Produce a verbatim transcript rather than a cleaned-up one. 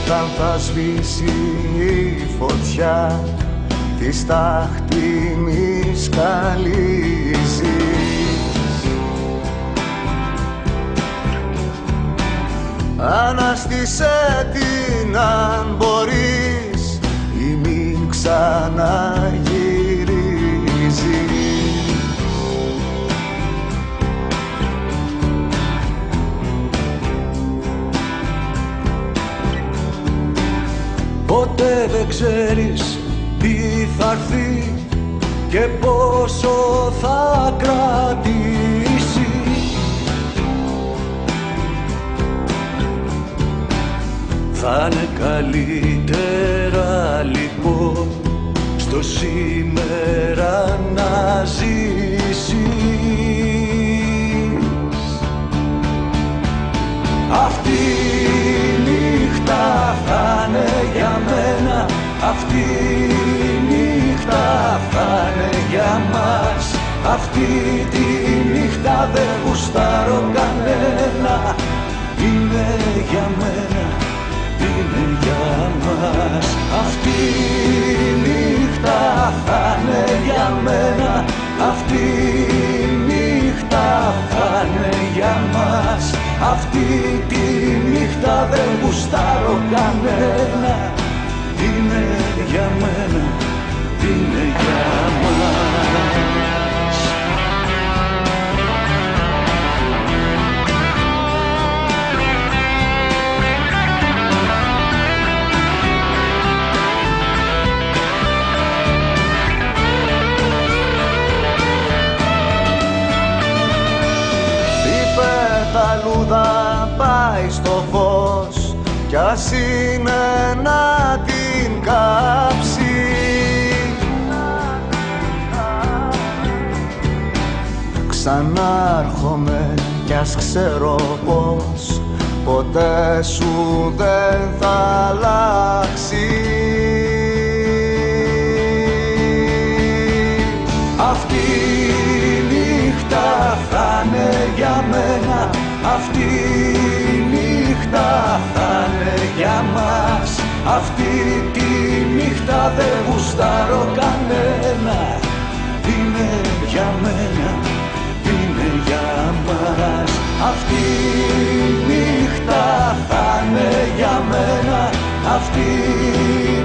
όταν θα σβήσει η φωτιά της τάχτη μη σκαλίζει. Ανάστησέ την αν μπορείς ή μην ξαναγυρίζει. Ποτέ δεν ξέρεις τι θα έρθει και πόσο θα κρατήσει. Θα είναι καλύτερα λοιπόν στο σήμερα να ζήσεις. Αυτή η νύχτα θα είναι για μένα, αυτή η νύχτα θα είναι για μας. Αυτή τη νύχτα δεν γουστάρω κανένα, είναι για μένα, είναι για μας. Αυτή η νύχτα θα είναι για μένα, αυτή η νύχτα θα είναι για μας. Αυτή τη νύχτα δεν γουστάρω κανένα, είναι για μένα, είναι για μας. Πεταλούδα πάει στο φως κι ας είναι να την κάψει. Ξανάρχομαι κι ας ξέρω πως ποτέ σου δεν θα αλλάξει. Αυτή η νύχτα θα είναι για μένα, αυτή η νύχτα θα είναι για μας. Αυτή τη νύχτα δεν γουστάρω κανένα, είναι για μένα, είναι για μας. Αυτή η νύχτα θα είναι για μένα, αυτή